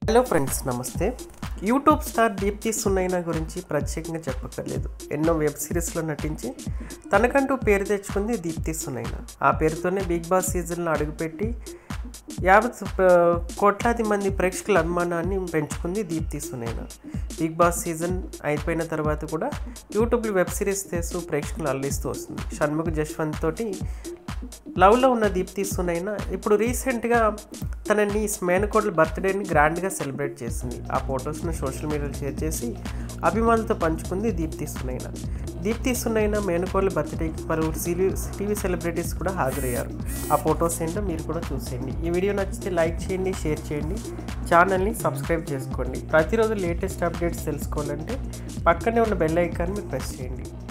Hello friends, నమస్తే. YouTube star Deepthi Sunaina గురించి ప్రత్యేకంగా చెప్పక్కర్లేదు. ఎన్నో వెబ్ సిరీస్లో నటించి తనకంటూ పేరు తెచ్చుకుంది దీప్తి సునైనా. ఆ పేరుతోనే బిగ్ బాస్ సీజన్లో అడుగుపెట్టి 50 కోట్లాది మంది ప్రేక్షకుల అభిమానాన్ని పెంచుకుంది Deepthi Sunaina. Bigg Boss season అయిపోయిన తర్వాత కూడా యూట్యూబ్లో వెబ్ సిరీస్ చేస్తూ ప్రేక్షకులు అల్లిస్తూ వస్తుంది. షణ్ముఖ్ జశ్వంత్ తోటి లవ్లో ఉన్న దీప్తి సునైనా ఇప్పుడు రీసెంట్గా తన మేనకోడల బర్త్డేని గ్రాండ్గా సెలబ్రేట్ చేసింది. ఆ ఫొటోస్ను సోషల్ మీడియాలో షేర్ చేసి అభిమానులతో పంచుకుంది దీప్తి సునైనా. దీప్తి సునైనా మేనకోడల బర్త్డేకి పలువురు టీవీ సెలబ్రిటీస్ కూడా హాజరయ్యారు. ఆ ఫొటోస్ ఏంటో మీరు కూడా చూసేయండి. ఈ వీడియో నచ్చితే లైక్ చేయండి, షేర్ చేయండి, ఛానల్ని సబ్స్క్రైబ్ చేసుకోండి. ప్రతిరోజు లేటెస్ట్ అప్డేట్స్ తెలుసుకోవాలంటే పక్కనే ఉన్న బెల్ ఐకాన్ని ప్రెస్ చేయండి.